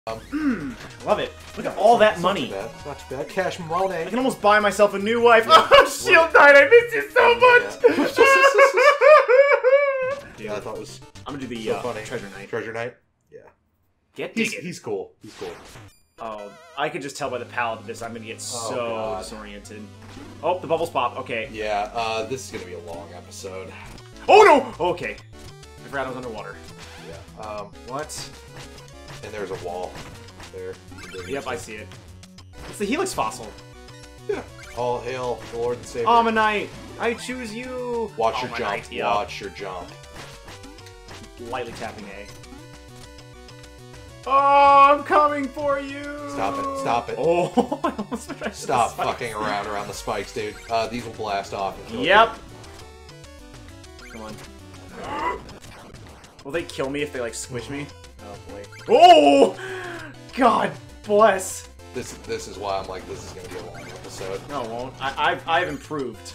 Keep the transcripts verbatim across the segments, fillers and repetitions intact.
Um, love it. Look at all that money. Not too bad. Not too bad. Cash money. I can almost buy myself a new wife. Yeah. Oh, Shield Knight, I miss you so much. Yeah, Dude, I thought it was. I'm gonna do the so uh, funny. Treasure Knight. Treasure Knight. Yeah. Get he's, digging. he's cool. He's cool. Oh, I can just tell by the palette of this. I'm gonna get so oh, disoriented. Oh, the bubbles pop. Okay. Yeah. Uh, this is gonna be a long episode. Oh no. Okay. I forgot I was underwater. Yeah. Um. What? And there's a wall there. Yep, I see it. It's the Helix fossil. Yeah. All hail the Lord and Savior. Ammonite, I choose you. Watch your Ammonite, jump. Yep. Watch your jump. Lightly tapping A. Oh, I'm coming for you. Stop it. Stop it. Oh, I almost tried to Stop spikes. fucking around around the spikes, dude. Uh, these will blast off. Yep. Come on. Will they kill me if they like squish me? Oh boy. Oh! God bless. This this is why I'm like, this is gonna be a long episode. No, it won't. I, I've I've improved.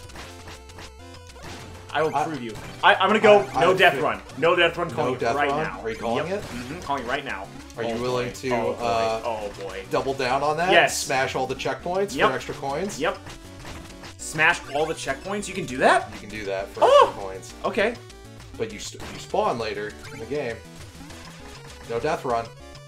I will I, prove you. I, I'm gonna go I, no I death fit. run. No death run. Calling No death right run? now. Are you calling yep. it? Mm-hmm. Calling right now. Are oh you willing boy. to Oh boy. uh, oh boy. double down on that? Yes. Smash all the checkpoints Yep. for extra coins? Yep. Smash all the checkpoints. You can do that? You can do that for Oh! extra coins. Okay. But you st you spawn later in the game. No death run.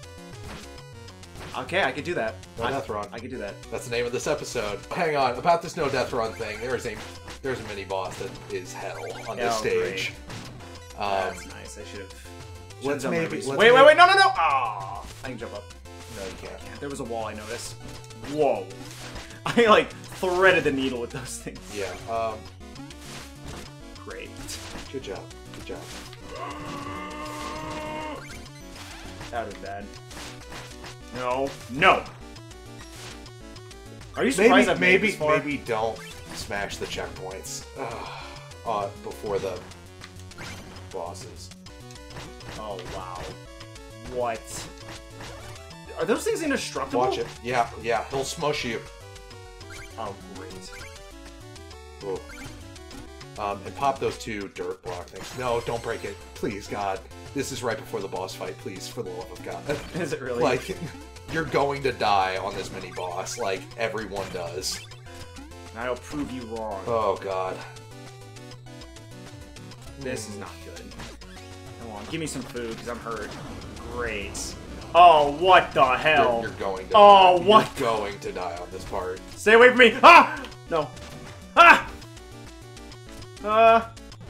Okay, I could do that. No I, death run. I could do that. That's the name of this episode. Hang on, about this no death run thing, there is a there's a mini boss that is hell on this Oh, stage. Um, That's nice. I should have. let's maybe. Let's Wait, maybe, wait, wait! No, no, no! Ah! I can jump up. No, you can't. There was a wall. I noticed. Whoa! I like threaded the needle with those things. Yeah. Um. Great. Good job. Good job. That was bad. No. No! Are you surprised Maybe I've made maybe this far? maybe don't smash the checkpoints uh, before the bosses. Oh, wow. What? Are those things indestructible? Watch it. Yeah, yeah. He'll smush you. Oh, great. Whoa. Um, and pop those two dirt block things. No, don't break it. Please, God. This is right before the boss fight. Please, for the love of God. Is it really? Like, you're going to die on this mini-boss. Like, everyone does. I'll prove you wrong. Oh, God. This is not good. Come on, give me some food, because I'm hurt. Great. Oh, what the hell? You're, you're going to Oh, die. what? You're going to die on this part. Stay away from me! Ah! No. Ah! Uh...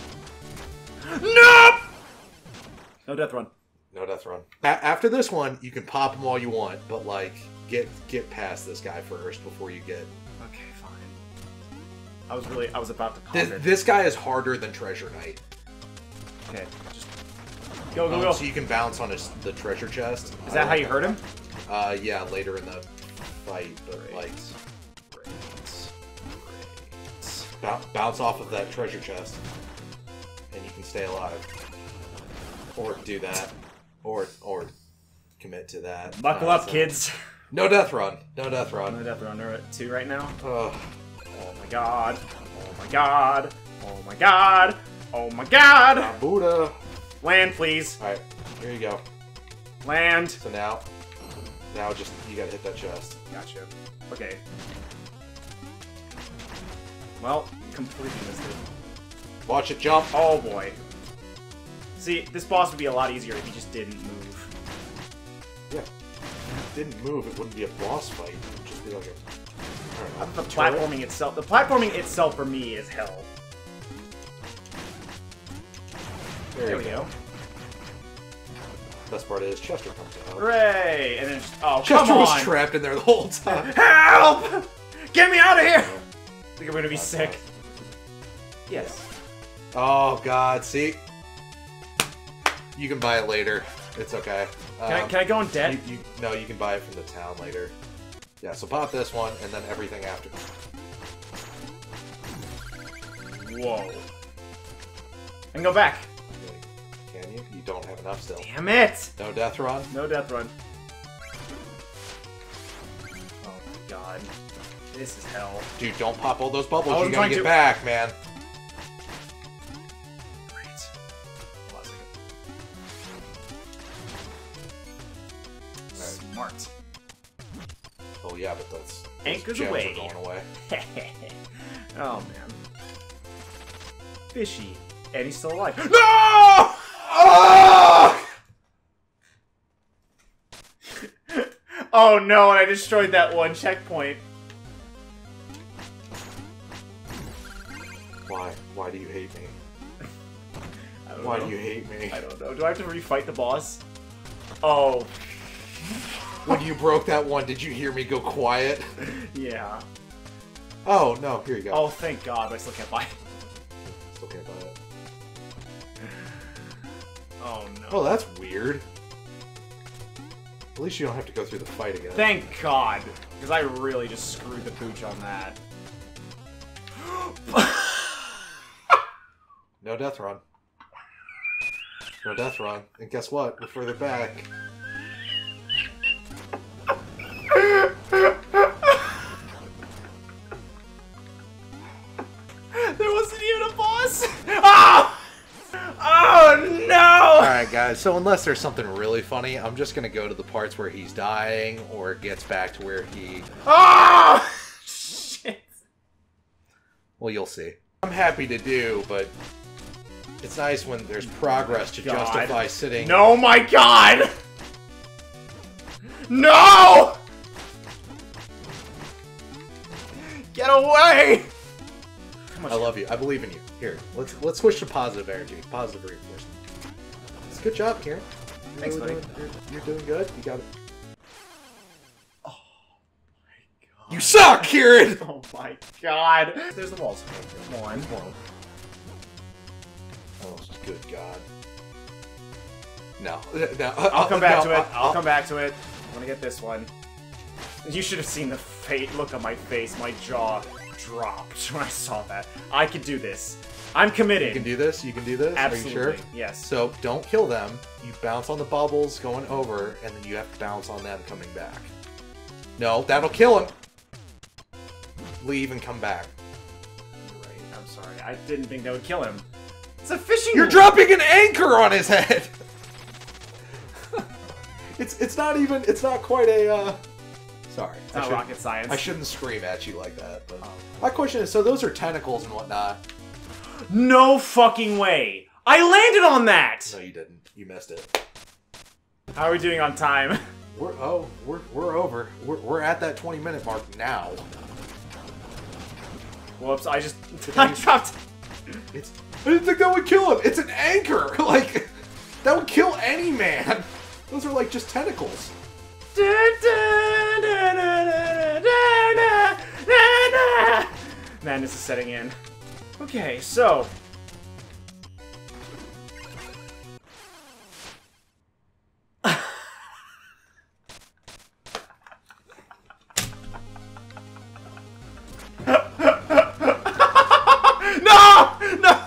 No! No death run. No death run. A after this one, you can pop them all you want, but, like, get get past this guy first before you get... Okay, fine. I was really... I was about to pop This, it. this guy is harder than Treasure Knight. Okay, just... Go, go, Um, go. so you can bounce on his the treasure chest. Is that I how you like hurt him? Uh, yeah, later in the fight, but, Great. like... Great. Great. Bou bounce off of that treasure chest, and you can stay alive. Or do that. Or or commit to that. Buckle Uh, up, so- kids. No death run. No death run. No death run. We're at two right now. Ugh. Oh my god. Oh my god. Oh my god. Oh my god. Ah, Buddha. Land, please. Alright, here you go. Land. So now, now just, you gotta hit that chest. Gotcha. Okay. Well, completely missed it. Watch it jump. Oh boy. See, this boss would be a lot easier if he just didn't move. Yeah. If it didn't move, it wouldn't be a boss fight. It would just be like a... I don't know, The turret? platforming itself, the platforming itself for me is hell. There, There you we go. go. Best part is Chester comes out. Hooray! And then, just, oh, Chester come was on! trapped in there the whole time. Help! Get me out of here! I think I'm gonna be sick. Yes. Oh god, see? You can buy it later. It's okay. Can, I, Um, can I go in debt? You, you, no, you can buy it from the town later. Yeah, so pop this one, and then everything after. Whoa. I can go back. Can you? You don't have enough still. Damn it! No death run? No death run. Oh my god. This is hell. Dude, don't pop all those bubbles. I You wasn't gotta trying get to. back, man. Great. Hold on a second. Smart. smart. Oh yeah, but that's Anchors gems away. are going away. Oh man. Fishy. And he's still alive. No! Oh! Oh no, and I destroyed that one checkpoint. Why? Why do you hate me? I don't Why know. do you hate me? I don't know. Do I have to refight the boss? Oh. When you broke that one, did you hear me go quiet? Yeah. Oh, no, here you go. Oh, thank God, but I still can't buy it. Still can't buy it. Oh, no. Oh, that's weird. At least you don't have to go through the fight again. Thank God, because I really just screwed the pooch on that. No death run. No death run. And guess what? We're further back. There wasn't even a boss! Oh! Oh, no! Alright, guys, so unless there's something really funny, I'm just gonna go to the parts where he's dying, or it gets back to where he... Oh! Shit. Well, you'll see. I'm happy to do, but it's nice when there's progress to God. justify sitting... No, my God! No! Get away! I love you. I believe in you. Here, let's let's switch to positive energy. Positive reinforcement. It's a good job, Kieran. You're Thanks, really buddy. Doing, you're, you're doing good. You got it. Oh my God. You suck, Kieran! Oh my God. There's the walls. Come on. Come on. Oh, good God. No. No. I'll come back no, to it. I'll, I'll come back to it. I'm gonna get this one. You should have seen the fate look on my face. My jaw dropped when I saw that. I could do this. I'm committed. You can do this? You can do this? Absolutely. Are you sure? Yes. So, don't kill them. You bounce on the bubbles going over, and then you have to bounce on them coming back. No, that'll kill him! Leave and come back. Right. I'm sorry. I didn't think that would kill him. It's a fishing You're rod. dropping an anchor on his head! it's it's not even, it's not quite a, uh... Sorry. It's I not should- rocket science. I shouldn't scream at you like that, but... Oh. My question is, so those are tentacles and whatnot. No fucking way! I landed on that! No, you didn't. You missed it. How are we doing on time? We're, oh, we're, we're over. We're, we're at that twenty minute mark now. Whoops, I just... I dropped... It's, I didn't think that would kill him. It's an anchor. Like, that would kill any man. Those are like just tentacles. Madness is setting in. Okay, so... No! No!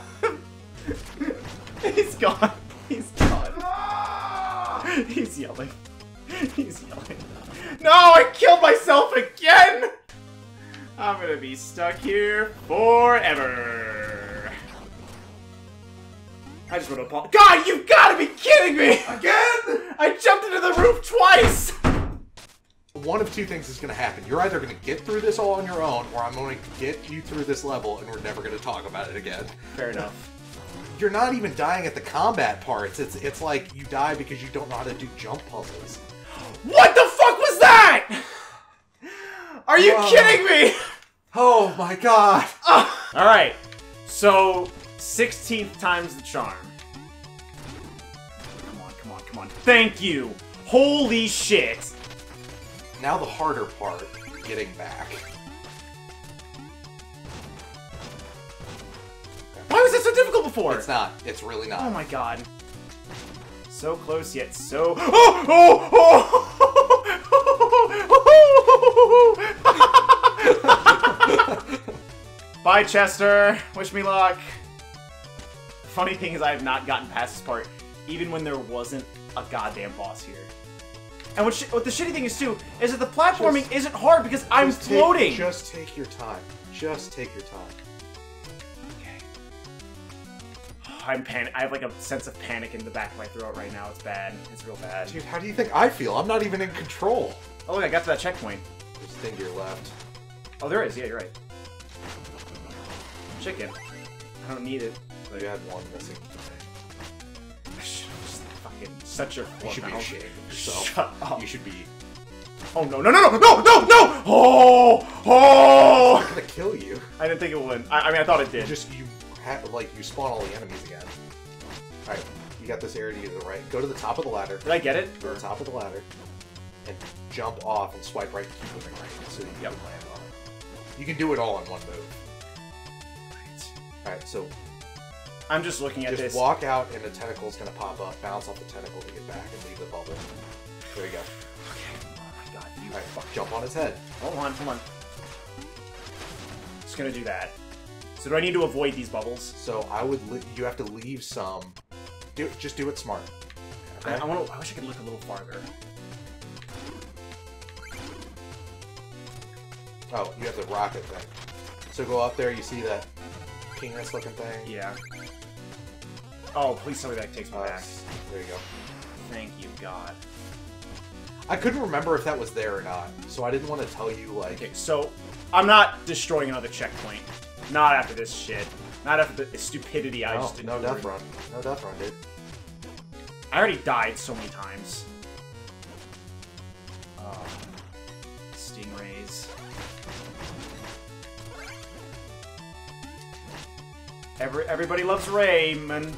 He's gone. He's gone. He's yelling. He's yelling. No, I killed myself again! I'm gonna be stuck here forever. I just want to apologize. God, you've gotta be kidding me! Again? I jumped into the roof twice! One of two things is going to happen. You're either going to get through this all on your own, or I'm going to get you through this level, and we're never going to talk about it again. Fair enough. You're not even dying at the combat parts. It's it's like you die because you don't know how to do jump puzzles. What the fuck was that? Are you Whoa. kidding me? Oh my God. Oh. Alright, so sixteenth time's the charm. Come on, come on, come on. Thank you. Holy shit. Now the harder part, getting back. Why was it so difficult before? It's not. It's really not. Oh my God. So close yet so... Oh! Oh! Oh! Bye, Chester. Wish me luck. Funny thing is I have not gotten past this part, even when there wasn't a goddamn boss here. And what, sh what the shitty thing is, too, is that the platforming Just- isn't hard because I'm Just take- floating. just take your time. Just take your time. Okay. I'm pan. I have like a sense of panic in the back of my throat right now. It's bad. It's real bad. Dude, how do you think I feel? I'm not even in control. Oh look, I got to that checkpoint. There's a thing to your left. Oh, there is. Yeah, you're right. Chicken. I don't need it. So you had one missing. Just fucking such a. You should be ashamed of yourself. Shut up. You should be. Oh no no no no no no no! Oh oh! It's not gonna kill you. I didn't think it would. I, I mean, I thought it did. You just you have like you spawn all the enemies again. All right, you got this area to the right. Go to the top of the ladder. Did I get it? Go to the top of the ladder, and jump off and swipe right. Keep moving right, so you yep. can land on it. You can do it all in one move. All right, so I'm just looking at just this. Just walk out, and the tentacle's gonna pop up. Bounce off the tentacle to get back, and leave the bubble. There you go. You Alright, fuck, jump on its head. Hold on, hold on. Just gonna do that. So do I need to avoid these bubbles? So I would, li you have to leave some. Do just do it smart. Okay? I, I want. I wish I could look a little farther. Oh, you have the rocket thing. So go up there. You see that penis-looking thing? Yeah. Oh, please tell me that takes me uh, back. There you go. Thank you, God. I couldn't remember if that was there or not, so I didn't want to tell you, like... Okay, so I'm not destroying another checkpoint. Not after this shit. Not after the stupidity I no, just No endured. death run. No death run, dude. I already died so many times. Uh, stingrays. Every, everybody loves Raymond.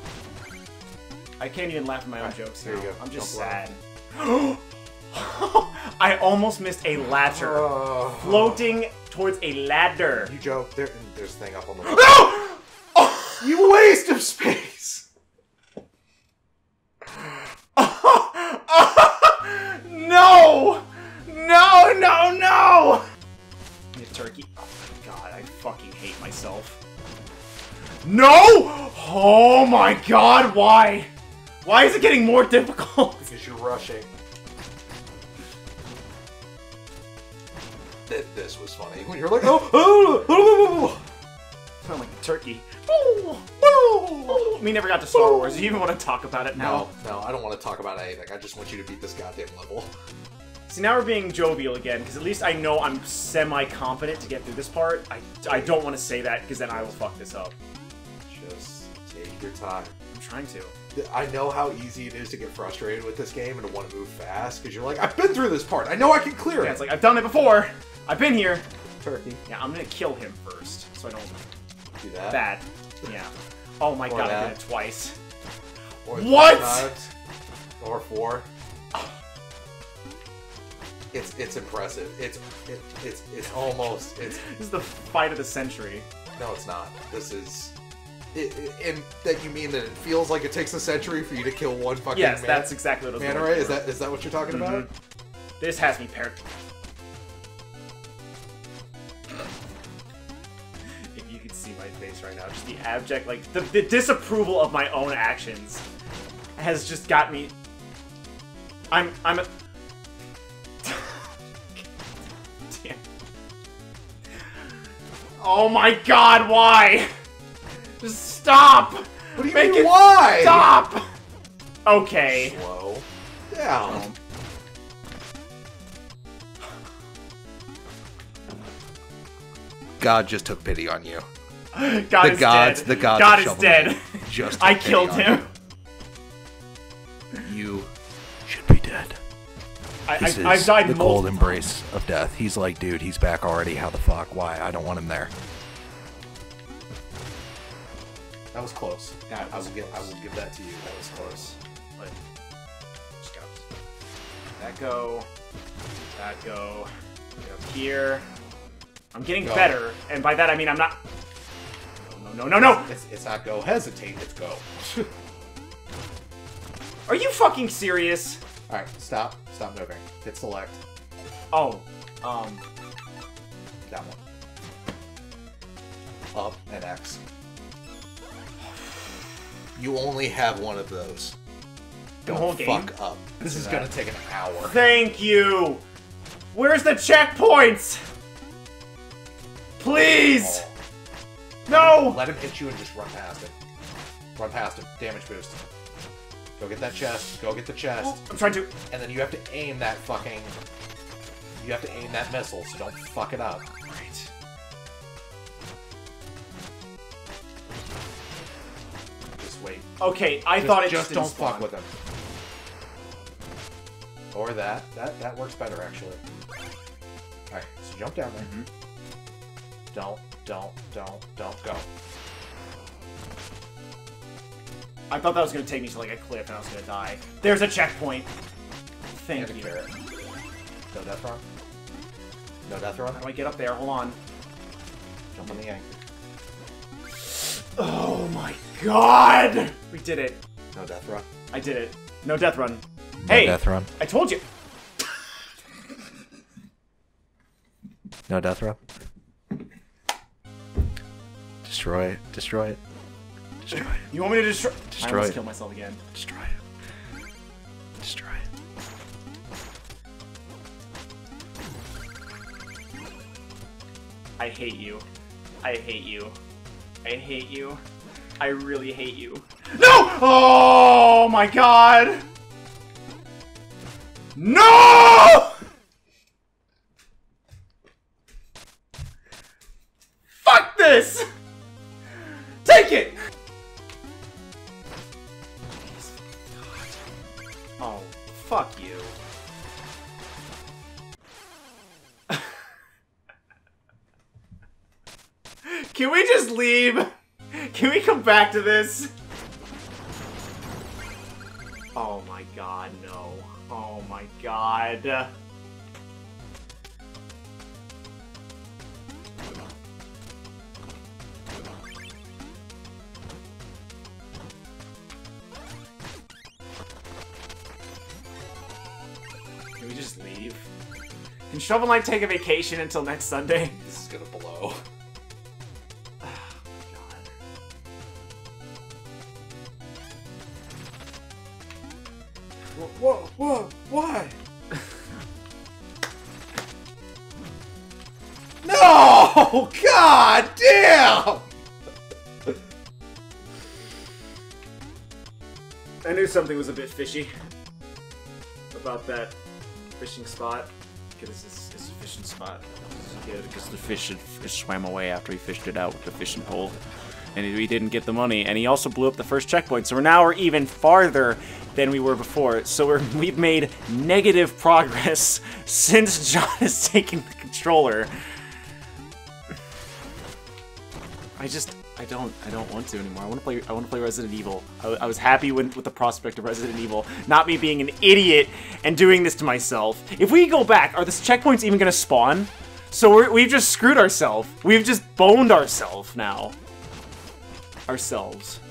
I can't even laugh at my own right, jokes there now. you go. I'm just Jump sad. I almost missed a ladder. Uh, Floating towards a ladder. You joke. There, there's a thing up on the... No! Oh! You waste of space! No! No, no, no! You turkey. Oh my god, I fucking hate myself. No! Oh my god, why? Why is it getting more difficult? Because you're rushing. Th this was funny. When you're like, oh, oh, oh, oh. I'm like a turkey. Oh, oh. We never got to Star Wars. Do you even want to talk about it now? No, no, I don't want to talk about anything. I just want you to beat this goddamn level. See, now we're being jovial again, because at least I know I'm semi-confident to get through this part. I, I don't want to say that, because then I will fuck this up. Just take your time. I'm trying to. I know how easy it is to get frustrated with this game and to want to move fast, because you're like, I've been through this part. I know I can clear Yeah, it. it's like, I've done it before. I've been here. Turkey. Yeah, I'm gonna kill him first, so I don't... Do that. Bad. Yeah. Oh my Or god, that. I did it twice. Or What? Times, or four. It's it's impressive. It's it, it's it's almost it's. This is the fight of the century. No, it's not. This is. It, it, and that you mean that it feels like it takes a century for you to kill one fucking Yes, man? that's exactly what I was Manta going Ray? Is for. that is that what you're talking Mm-hmm. about? This has me paired. If you could see my face right now, just the abject, like, the, the disapproval of my own actions has just got me... I'm... I'm a... Damn. Oh my god, why? Just stop! What do you Make mean, it why? Stop! Okay. Slow down. Um, God just took pity on you. God the is gods, dead. the gods God of is Shovel dead. Knight just I took pity killed on him. You. you should be dead. I, This I, is I've died the multiple cold embrace of death. He's like, dude, he's back already. How the fuck? Why? I don't want him there. That was close. That I was will give I close. will give that to you. That was close. But just go. That go. That go. Get up here. I'm getting Go. better, and by that I mean I'm not. No, no, no, no, no! It's, it's not go hesitate. It's go. Are you fucking serious? All right, stop. Stop moving. Hit select. Oh, um, That one. Up and X. You only have one of those. The Don't whole game? fuck up. This Answer is that. gonna take an hour. thank you. Where's the checkpoints? Please. Oh. No. Let him hit you and just run past it. Run past him. Damage boost. Go get that chest. Go get the chest. I'm trying to. And then you have to aim that fucking... You have to aim that missile, so don't fuck it up. Right. Just wait. Okay, I just, thought it just just don't didn't spawn. fuck with him. Or that. That that works better, actually. Alright, so jump down there. Mm-hmm. Don't, don't, don't, don't go. I thought that was gonna take me to like a cliff and I was gonna die. There's a checkpoint. Thank And a you. carrot. No death run? No death run? How do I get up there? Hold on. Jump on the anchor. Oh my god! We did it. No death run? I did it. No death run. No Hey! death run. I told you! No death run. Destroy it. Destroy it. Destroy it. You want me to destroy- Destroy I almost it. killed myself again. Destroy it. Destroy it. I hate you. I hate you. I hate you. I really hate you. No! Oh my god! No! Fuck this! Take it! Oh, fuck you. Can we just leave? Can we come back to this? Oh my god, no. Oh my god. Can we just leave? Can Shovel Knight take a vacation until next Sunday? This is gonna blow. Whoa, whoa, why? No! God damn! I knew something was a bit fishy about that fishing spot. Because it's, it's a fishing spot. Yeah, because the fish had, fish swam away after he fished it out with the fishing pole. And we didn't get the money. And he also blew up the first checkpoint. So we're now we're even farther than we were before. So we're, we've made negative progress since John has taken the controller. I just, I don't, I don't want to anymore. I want to play, I want to play Resident Evil. I, I was happy when, with the prospect of Resident Evil, not me being an idiot and doing this to myself. If we go back, are the checkpoints even gonna spawn? So we're, we've just screwed ourselves. We've just boned ourselves now. Ourselves.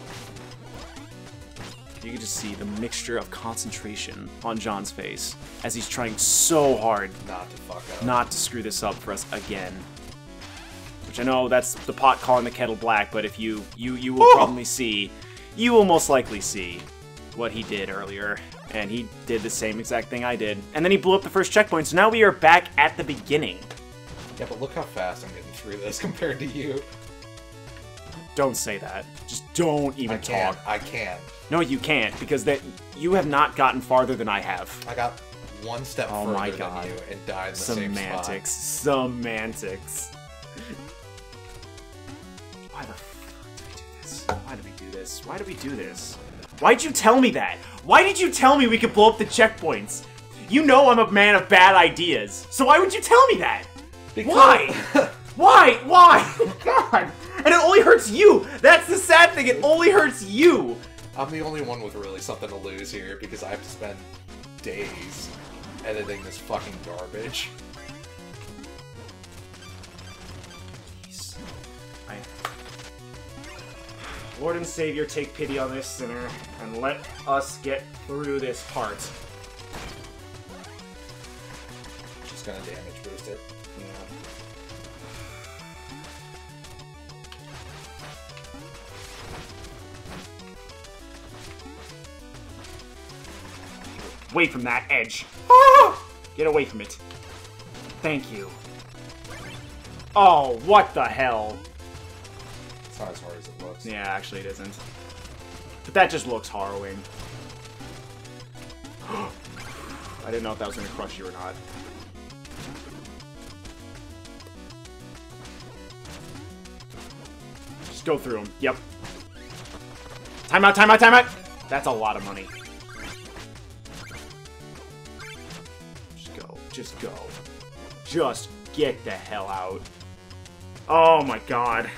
You can just see the mixture of concentration on John's face as he's trying so hard Not to fuck up. not to screw this up for us again. Which I know that's the pot calling the kettle black, but if you you you will probably see, you will most likely see what he did earlier, and he did the same exact thing I did, and then he blew up the first checkpoint. So now we are back at the beginning. Yeah, but look how fast I'm getting through this compared to you. Don't say that. Just don't even I can. talk. I can. No, you can't, because that you have not gotten farther than I have. I got one step Oh further my than God. you and died in the same spot. Semantics. Semantics. Why the fuck did we do this? Why did we do this? Why did we do this? Why'd you tell me that? Why did you tell me we could blow up the checkpoints? You know I'm a man of bad ideas, so why would you tell me that? Because- Why? Why? Why? God! And it only hurts you! That's the sad thing, it only hurts you! I'm the only one with really something to lose here because I have to spend days editing this fucking garbage. Jeez. I... Lord and Savior, take pity on this sinner, and let us get through this part. Just gonna damage boost it. Yeah. Away from that edge. Ah! Get away from it. Thank you. Oh, what the hell? It's not as hard as it looks. Yeah, actually it isn't. But that just looks harrowing. I didn't know if that was gonna crush you or not. Just go through them. Yep. Time out, time out, time out! That's a lot of money. Just go. Just go. Just get the hell out. Oh my god.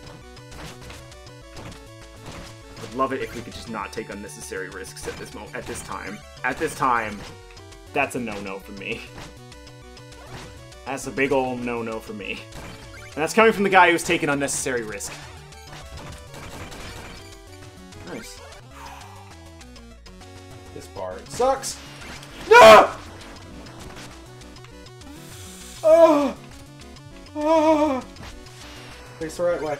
I'd love it if we could just not take unnecessary risks at this moment, at this time. At this time, that's a no-no for me. That's a big ol' no-no for me. And that's coming from the guy who's taking unnecessary risk. Nice. This part sucks. No! Oh! Oh! Face the right way.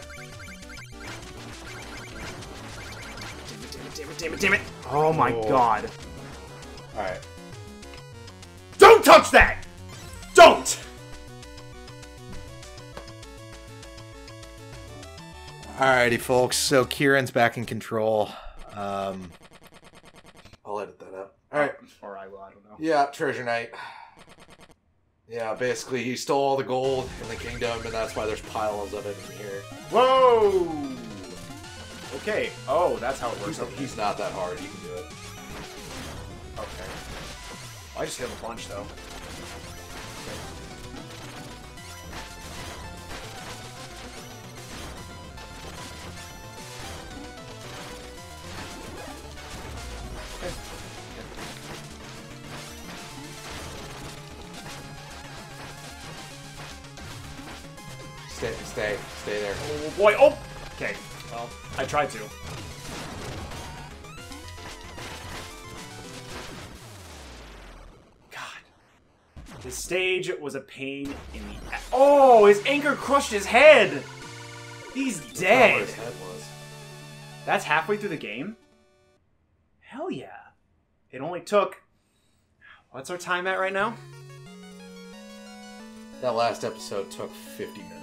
Damn it, damn it, damn it, damn it! Oh my oh. god. Alright. Don't touch that! Don't! Alrighty, folks. So Kieran's back in control. Um, I'll edit that out. Alright. Or I will, I don't know. Yeah, Treasure Knight. Yeah, basically, he stole all the gold in the kingdom, and that's why there's piles of it in here. Whoa! Okay. Oh, that's how it works. He's, he's not that hard. You can do it. Okay. I just hit him a bunch, though. Stay, stay, stay there. Oh boy! Oh! Okay. Well, I tried to. God. This stage was a pain in the... Oh! His anchor crushed his head! He's That's not dead! where his head was. That's halfway through the game? Hell yeah. It only took... What's our time at right now? That last episode took fifty minutes.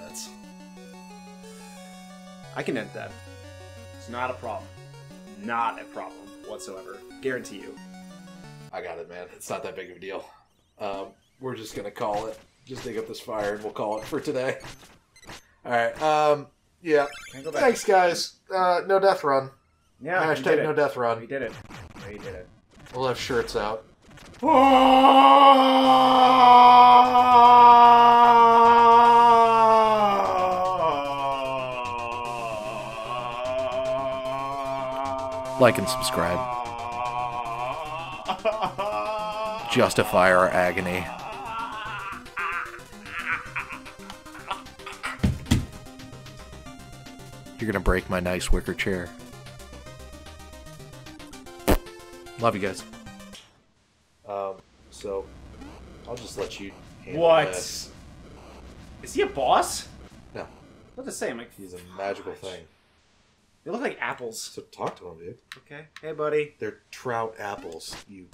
I can edit that. It's not a problem. Not a problem whatsoever. Guarantee you. I got it, man. It's not that big of a deal. Um, we're just gonna call it. Just dig up this fire and we'll call it for today. Alright, um, yeah. Can I go back? Thanks, guys. Uh, no death run. Yeah, we Hashtag did it. no death run. We did it. We did it. We'll have shirts out. like and subscribe. Justify our agony. You're gonna break my nice wicker chair. Love you guys. Um, so I'll just let you handle What? this. Is he a boss? No, What to say? I'm like, he's a magical thing. they look like apples. So talk to him, dude. Okay. Hey, buddy. They're trout apples. You.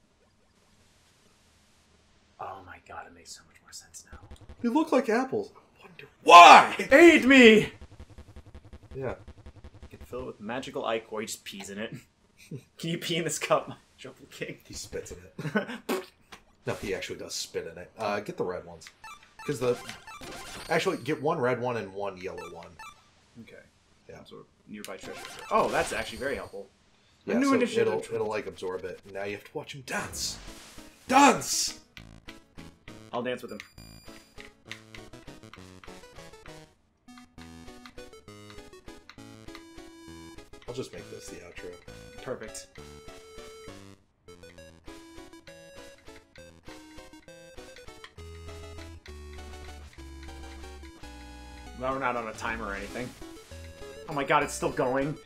Oh my god, it makes so much more sense now. They look like apples. I wonder why. Aid me! Yeah. You can fill it with magical ichor. He just pees in it. Can you pee in this cup, my Trouble King? He spits in it. No, he actually does spit in it. Uh, get the red ones. Because the... Actually, get one red one and one yellow one. Okay. Yeah. Absorb nearby treasure. Oh, that's actually very helpful. A Yeah, new so initiative. it'll, it'll, like, absorb it. Now you have to watch him dance. Dance! I'll dance with him. I'll just make this the outro. Perfect. Well, we're not on a timer or anything. Oh my god, it's still going.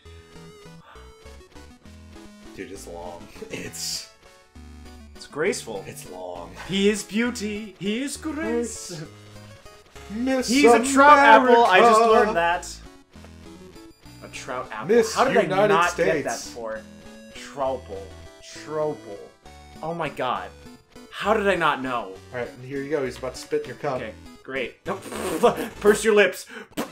Dude, it's long. It's... It's graceful. It's long. He is beauty. He is grace. Miss He's a trout apple. I just America. learned that. A trout apple. Miss How did I United not States. get that before? Trouble. Trouble. Oh my god. How did I not know? Alright, and here you go. He's about to spit in your cup. Okay, great. Nope. Purse your lips.